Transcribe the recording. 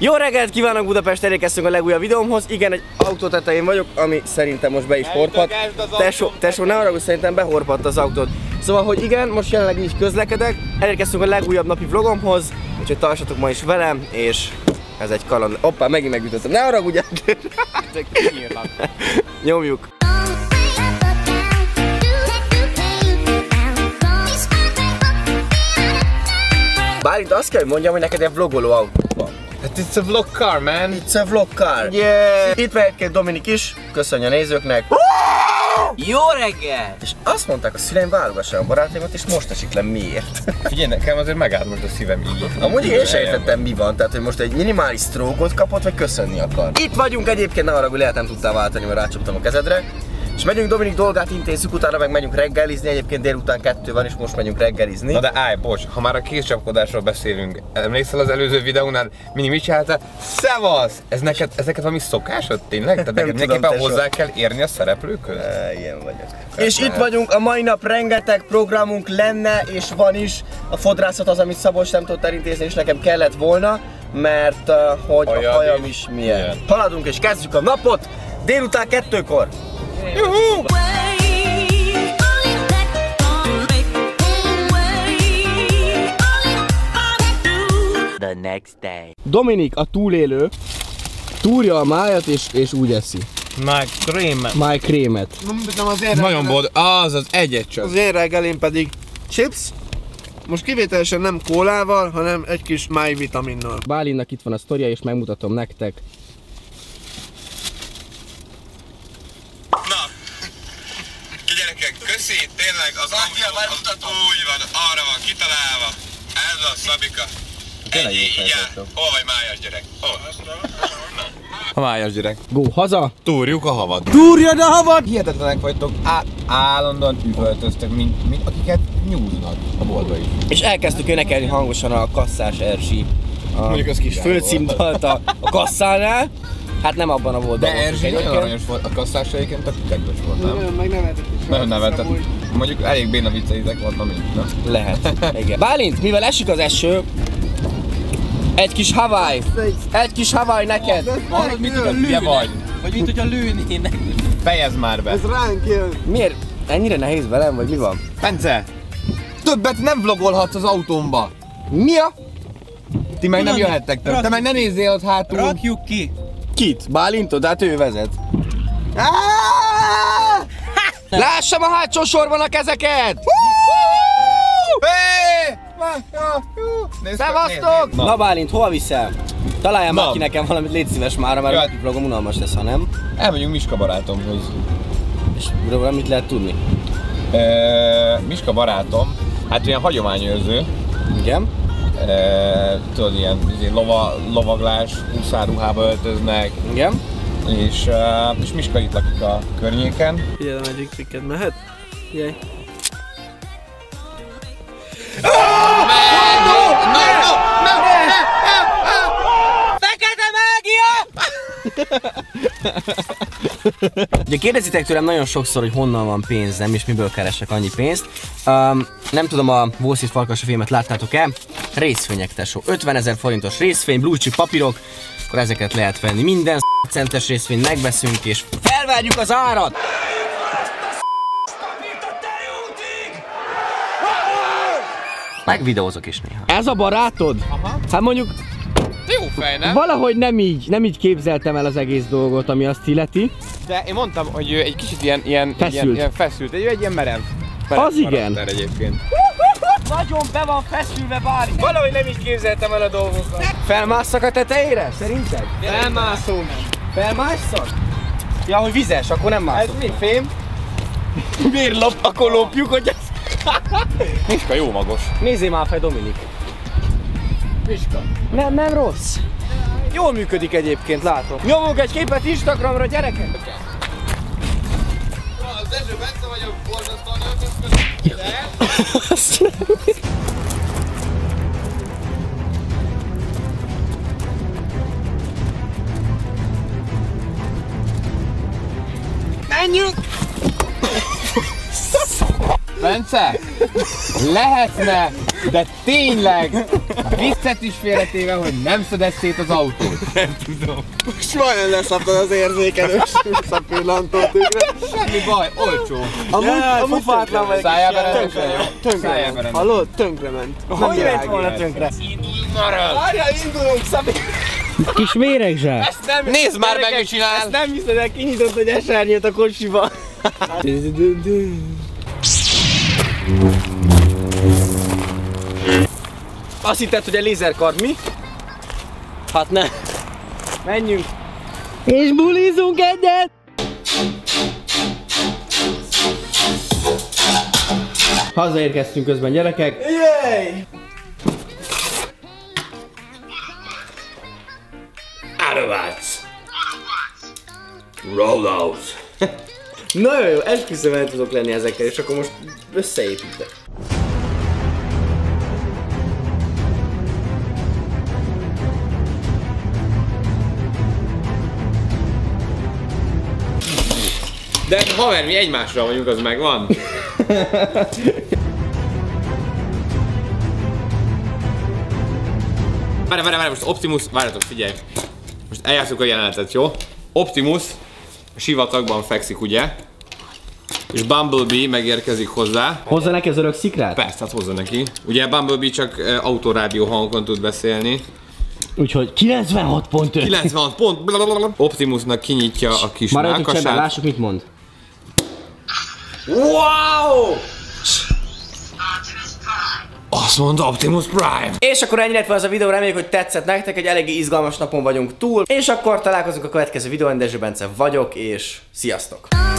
Jó reggelt kívánok Budapest, elérkeztünk a legújabb videómhoz. Igen, egy autó tetején vagyok, ami szerintem most be is horpadt. Tesó, ne haragudj, szerintem behorpadt az autód. Szóval, hogy igen, most jelenleg így közlekedek. Elérkeztünk a legújabb napi vlogomhoz, úgyhogy tartsatok ma is velem, és ez egy kaland. Hoppá, megint megütöttem. Ne haragudjál! Nyomjuk! Bálint azt kell, hogy mondjam, hogy neked egy vlogoló autó van. Hát it's a vlog car, man. It's a vlog car. Yeah. Itt van egy Dominik is, köszönj a nézőknek. Jó reggel! És azt mondták a szüleim, válogassák a barátaimat, és most esik le miért. Figyelj, nekem azért megállt most a szívem így. Amúgy én sem értettem mi van, tehát hogy most egy minimális stroke-ot kapott, vagy köszönni akar. Itt vagyunk egyébként, ne haragudj, lehet nem tudtál váltani, mert rácsaptam a kezedre. És megyünk Dominik dolgát intézzük, utána meg megyünk reggelizni, egyébként délután 2 van, és most megyünk reggelizni. Na de állj, bocs, ha már a kézcsapkodásról beszélünk, emlékszel az előző videónál, mit csináltál? Szevasz! Ez neked valami szokásod tényleg? Tehát neked mindenképpen hozzá kell érni a szereplőkhöz? Ilyen vagyok. És itt vagyunk, a mai nap rengeteg programunk lenne, és van is. A fodrászat az, amit Szabolcs nem tudott elintézni, és nekem kellett volna, mert hogy a hajam is milyen. Haladunk és kezdjük a napot délután 2-kor. Juhu! The next day. Dominik, a túlélő, túrja a májat és úgy eszi. Máj krémet. Nagyon bold, az egyet csak. Az én reggelém pedig chips, most kivételesen nem kólával, hanem egy kis májvitaminnal. Bálinnak itt van a sztoria, és megmutatom nektek. Gyerekek, köszi, tényleg az úgy van, arra van kitalálva. Ez a Szabika. Hol vagy májas gyerek? A májas gyerek. Go haza! Túrjuk a havat. Túrjad a havat! Hihetetlenek vagytok, állandóan üvöltöztek, mint akiket nyúznak a boltba is. És elkezdtük énekelni hangosan a kasszás Erzsi. Mondjuk az kis főcímdalt a kasszánál. Hát nem abban a voltban. De Erzsi nagyon aranyos volt, a kasszás egyébként tök kedves voltam. Meg nevetett is. Nagyon nevetett. Mondjuk elég béna vicceitek voltam így, na? Lehet, igen. Bálint, mivel esik az eső, egy kis Hawaii neked. Hallod, mint hogy a lőnek. Vagy mint hogy a lőnének. Fejezd már be. Ez ránk jön. Miért? Ennyire nehéz velem, vagy mi van? Bence! Többet nem vlogolhatsz az autómba. Mi a? Ti meg nem jöhettek több. Te meg ne nézzél ott hátul. Rakjuk ki! Kit? Bálintot? Hát ő vezet. Lássam a hátsó sorban a kezeket! Szevasztok! Na Bálint, hol viszel? Találjál már ki nekem valamit, légy szíves mára, mert a vlogom unalmas lesz, ha nem. Elmegyünk Miska barátomhoz. És róla mit lehet tudni? Miska barátom, hát ilyen hagyományőrző. Igen. Tudod, ilyen lovaglás, úszárruhába öltöznek. Igen. És Miska itt lakik a környéken. Figyelem, egyik trikket mehet? Figyelj. Fekete mágia! Ugye kérdezitek tőlem nagyon sokszor, hogy honnan van pénzem és miből keresek annyi pénzt. Nem tudom, a Wall Street Farkasa filmet láttátok-e? Részvények, tesó. 50 000 forintos részvény, blue chip papírok, akkor ezeket lehet venni. Minden centes részvényt megveszünk és felvágjuk az árat! Meg videózok is néha. Ez a barátod? Aha. Hát mondjuk Jó fej, nem? valahogy nem így képzeltem el az egész dolgot, ami azt illeti. De én mondtam, hogy egy kicsit ilyen feszült, egy ilyen merev. Az igen. Egyébként. Nagyon be van feszülve, Báli. Valahogy nem így képzeltem el a dolgokat. Felmásszak a tetejére? Szerinted? Elmászom. Felmásszak? Ja, hogy vizes, akkor nem mászok. Ez mi, fém? Miért akkor lopjuk, hogy ez... Miska jó magos. Nézzél már fel, Dominik. Miska. Nem rossz. Jól működik egyébként, látom. Nyomunk egy képet Instagramra, gyerekek! Az Dezső, Bence vagyok, borzasztóan öltözködök. Menjünk! Bence, lehetne, de tényleg viccet is félretéve, hogy nem szedett szét az autót. Nem tudom. Most majdnem leszaptad az érzékelős visszapillantótükre. Semmi baj, olcsó. Amúgy fufátlan vagy. Szájába rendesen, jó? Tönkre. Hallod? Tönkrement. Hogy ment volna tönkre? Várjál, indulunk, Szabi! Kis méregzsák. Nézd már meg, mit csinál! Ezt nem hiszed el, kinyitott egy esernyőt a kocsiba. Azt hitted, hogy egy lézerkard, mi? Hát ne. Menjünk. És bulizunk egyet! Hazaérkeztünk közben, gyerekek. Jéj! Áravác! Rollout! Nagyon jó, esküszöm el tudok lenni ezekkel, és akkor most összeépítek. De haver, mi egymásra vagyunk, az megvan. Várj, most Optimus, várjatok, figyelj. Most eljátszunk a jelenetet, jó? Optimus a sivatagban fekszik, ugye? És Bumblebee megérkezik hozzá. Hozza neki az örök szikrát? Persze, hát hozza neki. Ugye Bumblebee csak autorádió hangon tud beszélni. Úgyhogy 96.5. 96 pont. Optimusnak kinyitja a kis mákasát. Lássuk, mit mond. Wow! Azt mondta Optimus Prime! És akkor ennyi lett volna ez a videó, reméljük, hogy tetszett nektek, egy eléggé izgalmas napon vagyunk túl. És akkor találkozunk a következő videón, Dezső Bence vagyok, és sziasztok!